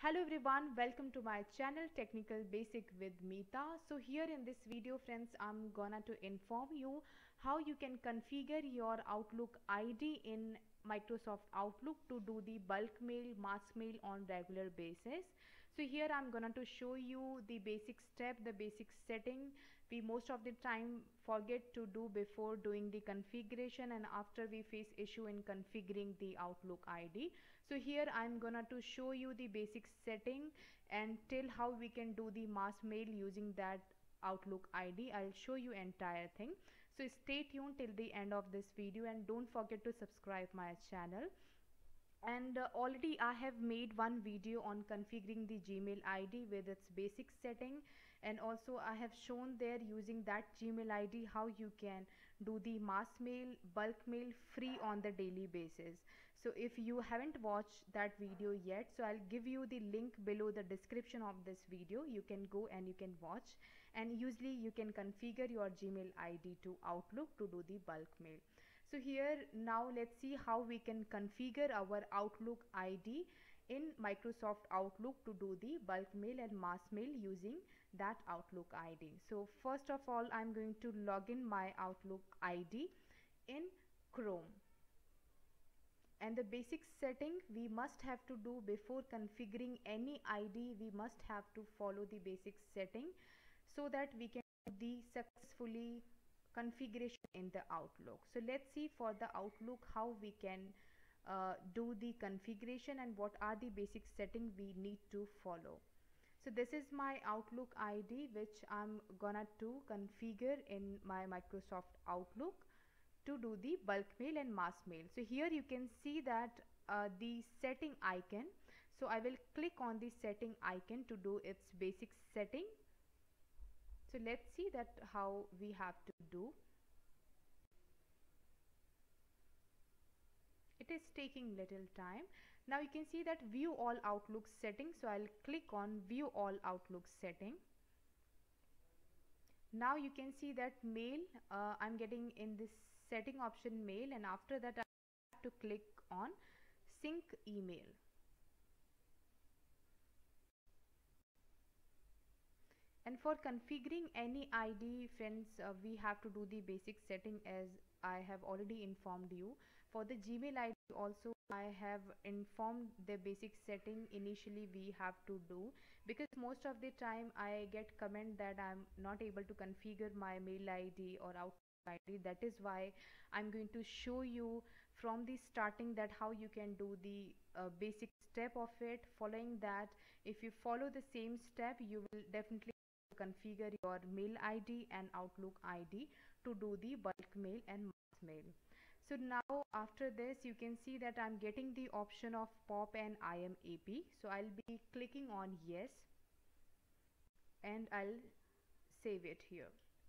Hello everyone, welcome to my channel Technical Basic with Meeta. So here in this video friends, I'm gonna to inform you how you can configure your Outlook ID in Microsoft Outlook to do the bulk mail, mass mail on regular basis. So here I'm gonna to show you the basic step, the basic setting we most of the time forget to do before doing the configuration, and after we face issue in configuring the Outlook ID. So here I'm gonna to show you the basic setting and tell how we can do the mass mail using that Outlook ID. I'll show you entire thing. So stay tuned till the end of this video and don't forget to subscribe my channel. And already I have made one video on configuring the Gmail ID with its basic setting, and also I have shown there using that Gmail ID how you can do the mass mail, bulk mail free on the daily basis. So if you haven't watched that video yet, so I'll give you the link below the description of this video. You can go and you can watch, and usually you can configure your Gmail ID to Outlook to do the bulk mail. So here now let's see how we can configure our Outlook ID in Microsoft Outlook to do the bulk mail and mass mail using that Outlook ID. So first of all, I'm going to log in my Outlook ID in Chrome. And the basic setting we must have to do before configuring any ID, we must have to follow the basic setting so that we can do the successfully configuration in the Outlook. So let's see for the Outlook how we can do the configuration and what are the basic settings we need to follow. So this is my Outlook ID which I'm gonna to configure in my Microsoft Outlook to do the bulk mail and mass mail. So here you can see that the setting icon. So I will click on the setting icon to do its basic setting. So let's see that how we have to do. It is taking little time. Now you can see that view all Outlook settings. So I'll click on view all Outlook setting. Now you can see that mail, I'm getting in this setting option mail, and after that I have to click on sync email. And for configuring any ID friends, we have to do the basic setting as I have already informed you. For the Gmail ID also I have informed the basic setting initially we have to do, because most of the time I get comment that I'm not able to configure my mail ID or Outlook ID. That is why I'm going to show you from the starting that how you can do the basic step of it. Following that, if you follow the same step, you will definitely configure your mail ID and Outlook ID to do the bulk mail and mass mail. So now after this you can see that I'm getting the option of POP and IMAP. So I'll be clicking on yes and I'll save it here.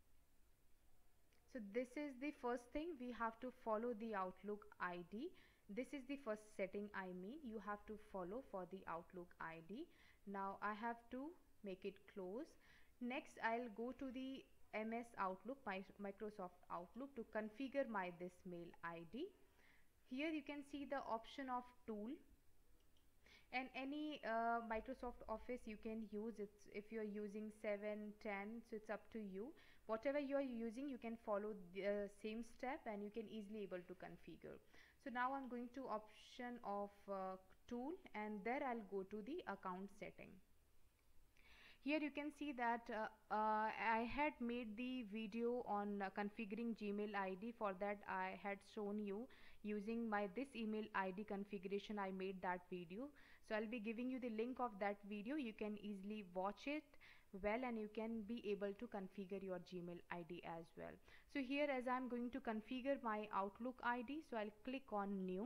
So this is the first thing we have to follow the Outlook ID. This is the first setting you have to follow for the Outlook ID. Now I have to make it close. Next I'll go to the MS Outlook, Microsoft Outlook, to configure my this mail ID. Here you can see the option of tool, and any Microsoft Office you can use it. If you're using 7, 10, so it's up to you. Whatever you are using, you can follow the same step and you can easily able to configure. So now I'm going to option of tool, and there I'll go to the account setting. Here you can see that I had made the video on configuring Gmail ID. For that I had shown you using my this email ID configuration. I made that video, so I'll be giving you the link of that video. You can easily watch it well and you can be able to configure your Gmail ID as well. So here as I'm going to configure my Outlook ID, so I'll click on new,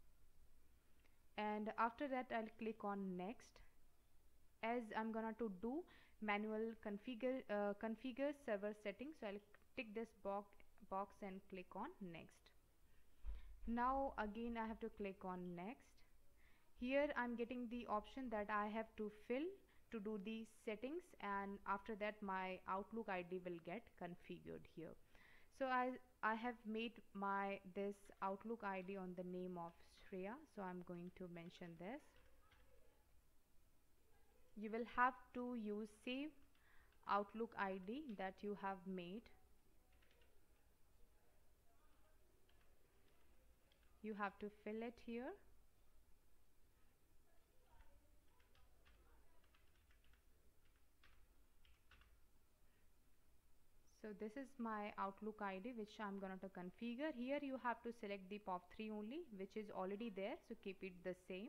and after that I'll click on next, as I'm gonna to do manual configure server settings. So I'll tick this box and click on next. Now again I have to click on next. Here I'm getting the option that I have to fill to do the settings, and after that my Outlook ID will get configured here. So I have made my this Outlook ID on the name of Shreya, so I'm going to mention this. you will have to use save Outlook ID that you have made. You have to fill it here. So this is my Outlook ID which I'm going to configure. Here you have to select the POP3 only, which is already there, so keep it the same.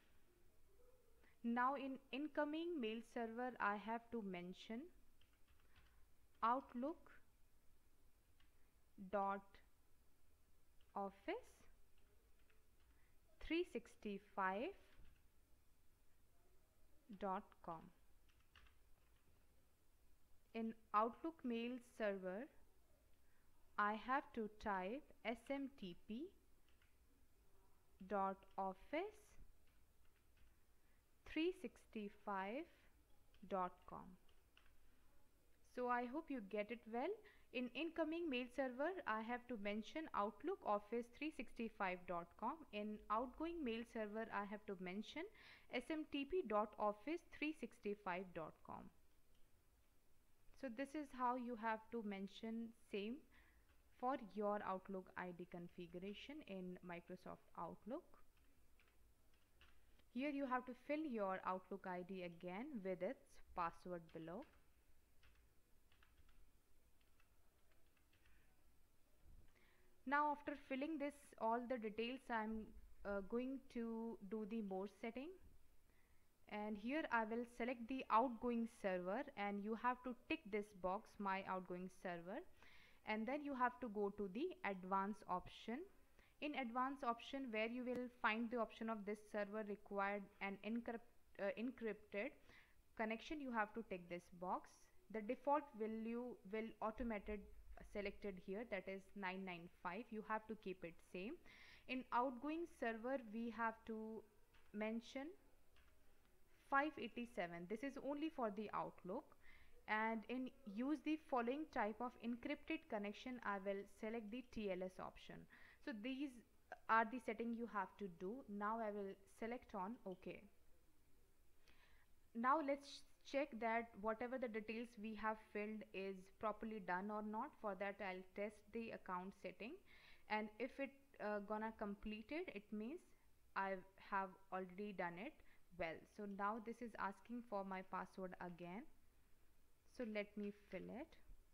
Now in incoming mail server I have to mention Outlook dot office 365.com. In Outlook mail server I have to type smtp dot office 365.com. So I hope you get it well. In incoming mail server I have to mention Outlook Office 365.com. In outgoing mail server I have to mention smtp.office365.com. So this is how you have to mention same for your Outlook ID configuration in Microsoft Outlook. Here you have to fill your Outlook ID again with its password below. Now after filling this all the details, I'm going to do the more setting, and here I will select the outgoing server, and you have to tick this box, my outgoing server, and then you have to go to the advanced option. In advanced option, where you will find the option of this server required an encrypted connection, you have to tick this box. The default value will automated selected here, that is 995. You have to keep it same. In outgoing server we have to mention 587. This is only for the Outlook. And in use the following type of encrypted connection, I will select the TLS option. So these are the setting you have to do. Now I will select on OK. Now let's check that whatever the details we have filled is properly done or not. For that I'll test the account setting, and if it gonna completed, it means I have already done it well. So now this is asking for my password again, so let me fill it.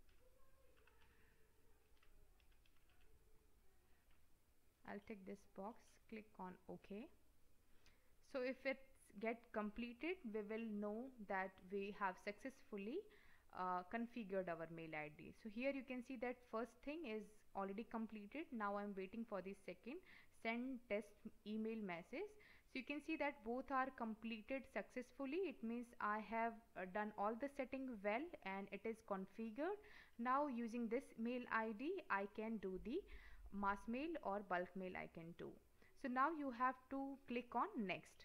I'll tick this box, click on OK. So if it get completed, we will know that we have successfully configured our mail ID. So here you can see that first thing is already completed. Now I'm waiting for the second, send test email message. So you can see that both are completed successfully. It means I have done all the setting well and it is configured. Now using this mail ID I can do the mass mail or bulk mail I can do. So now you have to click on next.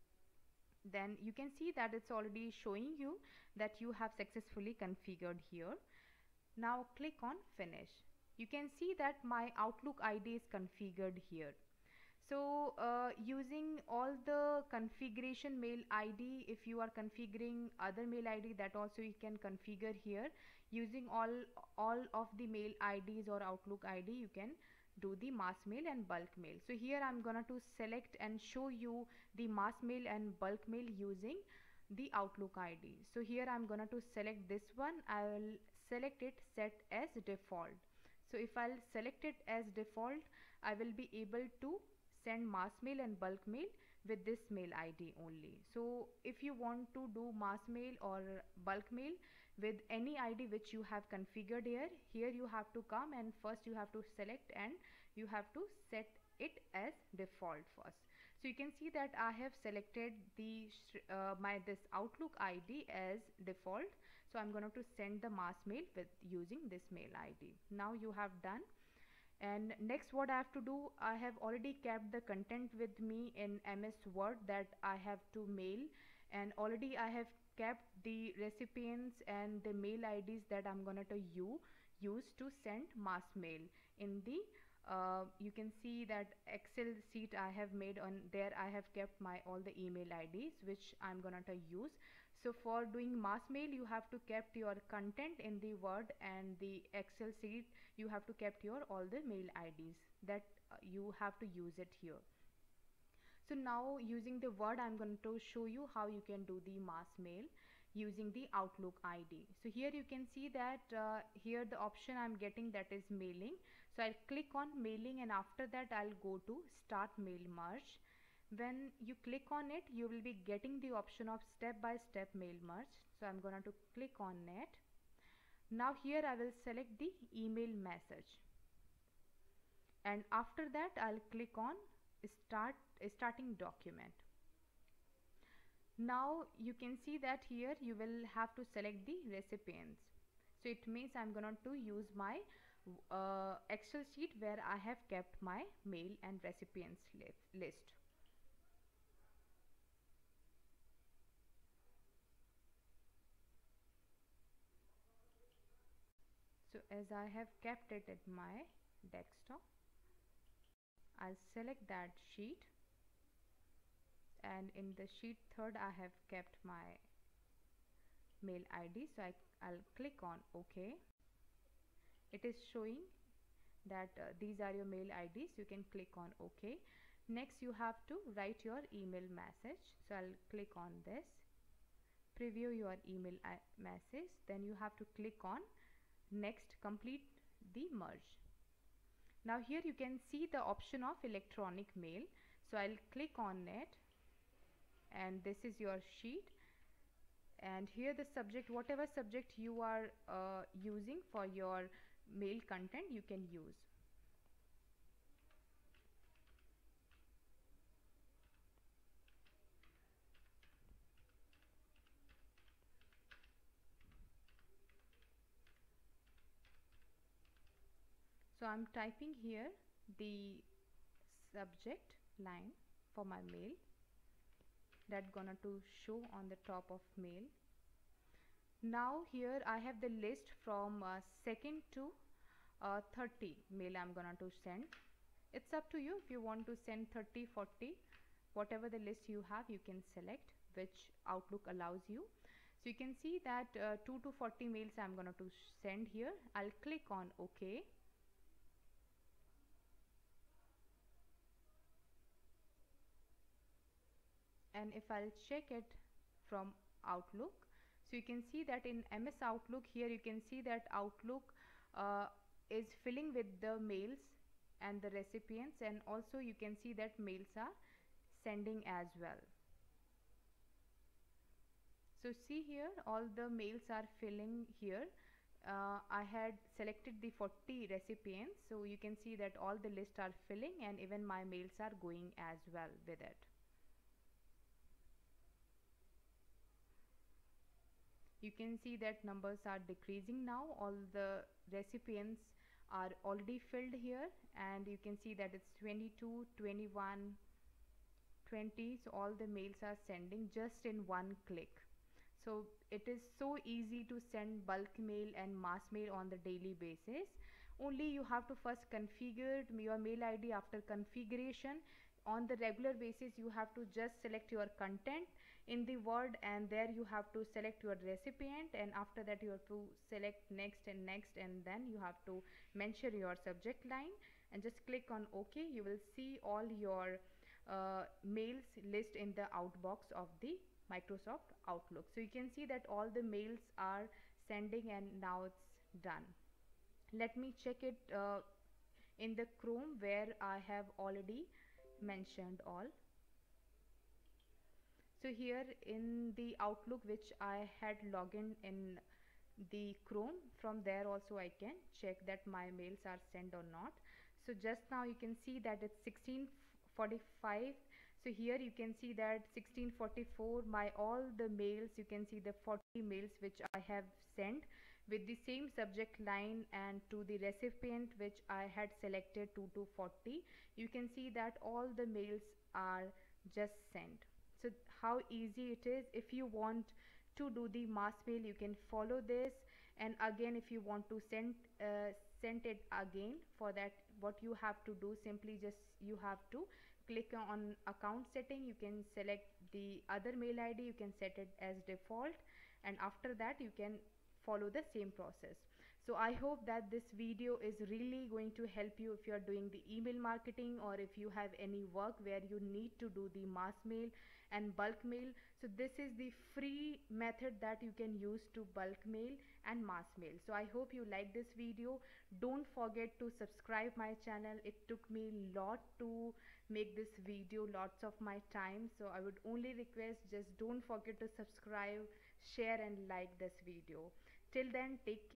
Then you can see that it's already showing you that you have successfully configured here. Now click on finish. You can see that my Outlook ID is configured here. So using all the configuration mail ID, if you are configuring other mail ID, that also you can configure here. Using all of the mail IDs or Outlook ID, you can do the mass mail and bulk mail. So here I'm gonna to select and show you the mass mail and bulk mail using the Outlook ID. So here I'm gonna to select this one. I will select it set as default. So if I'll select it as default, I will be able to send mass mail and bulk mail with this mail ID only. So if you want to do mass mail or bulk mail with any ID which you have configured here you have to come and first you have to select and you have to set it as default first. So you can see that I have selected the this Outlook ID as default. So I'm going to send the mass mail with using this mail ID. Now you have done. And next what I have to do, I have already kept the content with me in MS Word that I have to mail, and already I have kept the recipients and the mail IDs that I'm gonna to use to send mass mail in the you can see that Excel sheet I have made. On there I have kept my all the email IDs which I'm gonna to use. So for doing mass mail, you have to kept your content in the Word, and the Excel sheet you have to kept your all the mail IDs that you have to use it here. So now using the Word, I'm going to show you how you can do the mass mail using the Outlook ID. So here you can see that here the option I'm getting, that is mailing. So I'll click on mailing, and after that I'll go to start mail merge. When you click on it, you will be getting the option of step by step mail merge. So I'm going to click on it. Now here I will select the email message, and after that I'll click on starting document. Now you can see that here you will have to select the recipients. So it means I'm going to use my Excel sheet where I have kept my mail and recipients list. So as I have kept it at my desktop, I'll select that sheet, and in the sheet third I have kept my mail ID. So I'll click on OK. It is showing that these are your mail IDs. You can click on OK. Next you have to write your email message. So I'll click on this, preview your email message. Then you have to click on next, complete the merge. Now here you can see the option of electronic mail. So I'll click on it, and this is your sheet, and here the subject, whatever subject you are using for your mail content, you can use. So I'm typing here the subject line for my mail, that gonna to show on the top of mail. Now here I have the list from 2nd to 30 mail I'm gonna to send. It's up to you if you want to send 30, 40, whatever the list you have, you can select which Outlook allows you. So you can see that 2 to 40 mails I'm gonna to send here. I'll click on OK. And if I'll check it from Outlook, so you can see that in MS Outlook, here you can see that Outlook is filling with the mails and the recipients, and also you can see that mails are sending as well. So see here, all the mails are filling here. I had selected the 40 recipients, so you can see that all the lists are filling, and even my mails are going as well with it. You can see that numbers are decreasing now. All the recipients are already filled here, and you can see that it's 22, 21, 20. So all the mails are sending just in one click. So it is so easy to send bulk mail and mass mail on the daily basis. Only you have to first configure your mail ID. After configuration, on the regular basis you have to just select your content in the Word, and there you have to select your recipient, and after that you have to select next and next, and then you have to mention your subject line and just click on OK. You will see all your mails list in the outbox of the Microsoft Outlook. So you can see that all the mails are sending, and now it's done. Let me check it in the Chrome where I have already mentioned all. So here in the Outlook which I had logged in the Chrome, from there also I can check that my mails are sent or not. So just now you can see that it's 16:45. So here you can see that 16:44 my all the mails, you can see the 40 mails which I have sent with the same subject line and to the recipient which I had selected 2 to 40. You can see that all the mails are just sent. So how easy it is. If you want to do the mass mail, you can follow this, and again if you want to send sent it again. For that, what you have to do, simply just you have to click on account setting. You can select the other mail ID, you can set it as default, and after that you can follow the same process. So I hope that this video is really going to help you if you are doing the email marketing, or if you have any work where you need to do the mass mail and bulk mail. So this is the free method that you can use to bulk mail and mass mail. So I hope you like this video. Don't forget to subscribe my channel. It took me lot to make this video, lots of my time. So I would only request, just don't forget to subscribe, share and like this video. Till then, take care.